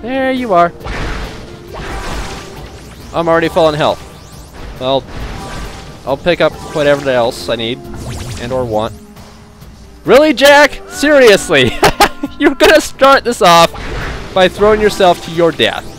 There you are. I'm already full on health. Well, I'll pick up whatever else I need and or want. Really, Jack? Seriously? You're gonna start this off by throwing yourself to your death.